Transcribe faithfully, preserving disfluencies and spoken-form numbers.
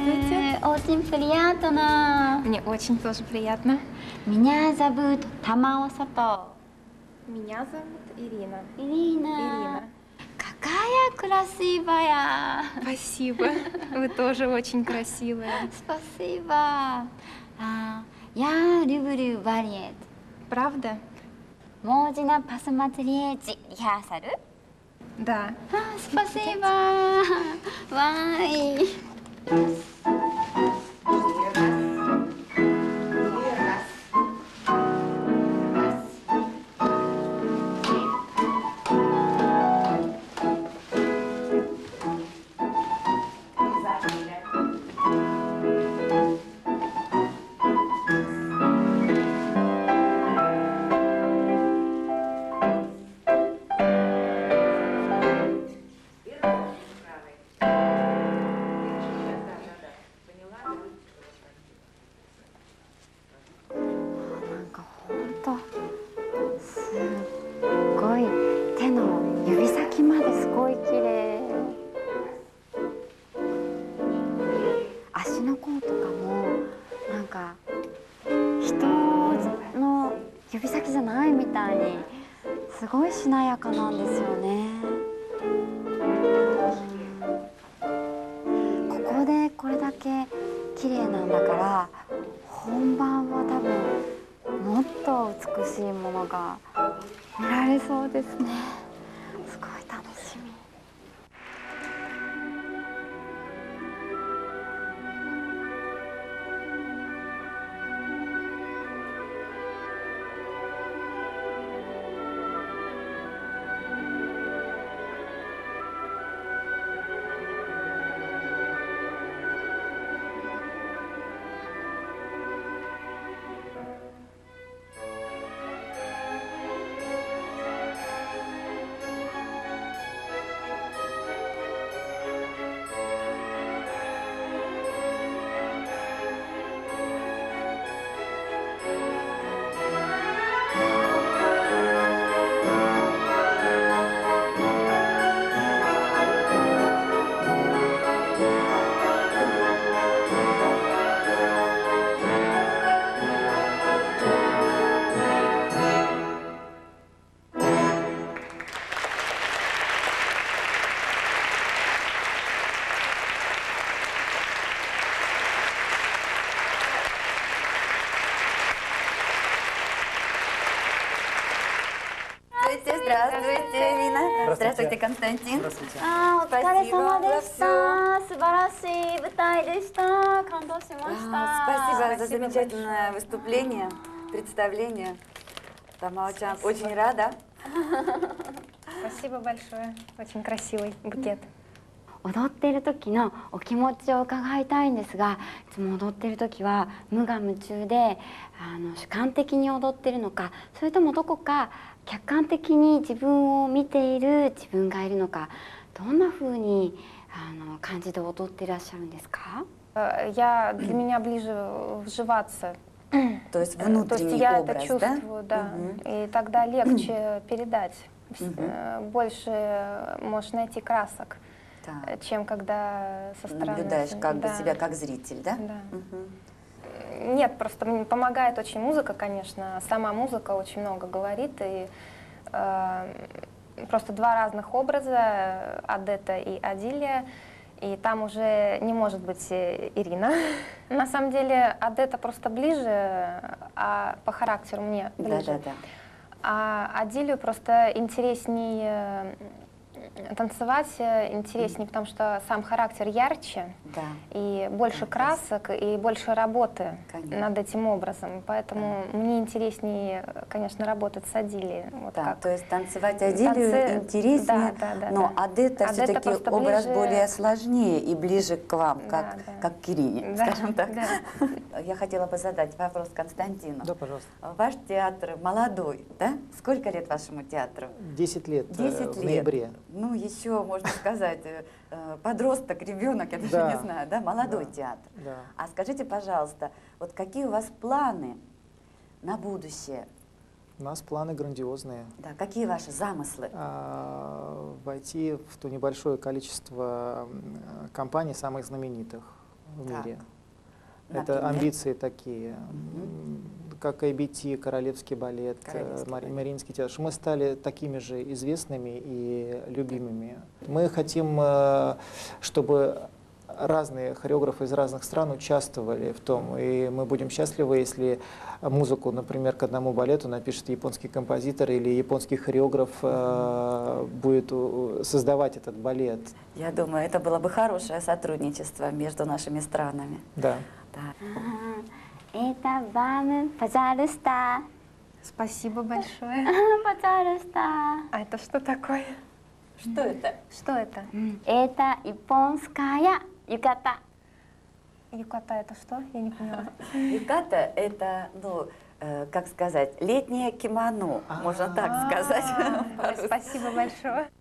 Здравствуйте. Очень приятно. Мне очень тоже приятно. Меня зовут Тамао Сато. Меня зовут Ирина. Ирина. Ирина. Какая красивая. Спасибо. Вы тоже очень красивая. Спасибо. А, я люблю балет. Правда? Можно посмотреть рехерсал? Да. А, спасибо. Вай. Здравствуйте, Ирина. Здравствуйте, Константин. Здравствуйте. А, Спасибо за всё. Субараши бутай дешта. Кандошимашта. Спасибо за замечательное выступление, представление. Тамао-чан, очень рада. Спасибо большое. Очень красивый букет. 踊っている時のお気持ちを伺いたいんですが、いつも踊っている時は無我夢中であの主観的に踊っているのか、それともどこか客観的に自分を見ている自分がいるのか、どんな風にあの感じで踊っていらっしゃるんですか？ Я, для меня ближе вживаться. То есть То есть внутренний я образ, это чувствую, да, и тогда легче передать. Больше можешь найти красок, чем когда со стороны. Наблюдаешь как бы себя как зритель, да? Да. Нет, просто мне помогает очень музыка, конечно. Сама музыка очень много говорит. И э, просто два разных образа, Odette и Odile. И там уже не может быть Ирина. На самом деле Odette просто ближе, а по характеру мне ближе. Да, да, да. А Odile просто интереснее танцевать, интереснее, потому что сам характер ярче, да. и больше да, красок, и больше работы конечно. Над этим образом. Поэтому да. Мне интереснее, конечно, работать с Odile. Вот да, как. То есть танцевать Odile Танцы... интереснее, да, да, да, но да. Odette все-таки образ ближе... более сложнее и ближе к вам, как, да, да. как к Ирине, да, скажем так. Да. Я хотела бы задать вопрос Константину. Да, пожалуйста. Ваш театр молодой, да? Сколько лет вашему театру? Десять лет. Десять в лет. ноябре. Ну, еще, можно сказать, подросток, ребенок, я даже да. не знаю, да, молодой да. театр. Да. А скажите, пожалуйста, вот какие у вас планы на будущее? У нас планы грандиозные. Да, какие ваши замыслы? А, войти в то небольшое количество компаний самых знаменитых. в Так. мире. Например? Это амбиции такие, Мгм. как эй би ти, Королевский балет, э, Королевский Мари- балет. Мариинский театр. Мы стали такими же известными и любимыми. Мы хотим, э, чтобы разные хореографы из разных стран участвовали в том. И мы будем счастливы, если музыку, например, к одному балету напишет японский композитор или японский хореограф э, будет у- создавать этот балет. Я думаю, это было бы хорошее сотрудничество между нашими странами. Да. Да. Это вам, пожалуйста. Спасибо большое. Пожалуйста. А это что такое? Что это? Что это? Это японская юката. Юката это что? Я не поняла. Юката — это, ну, э, как сказать, летнее кимоно, можно так сказать. А, Спасибо большое.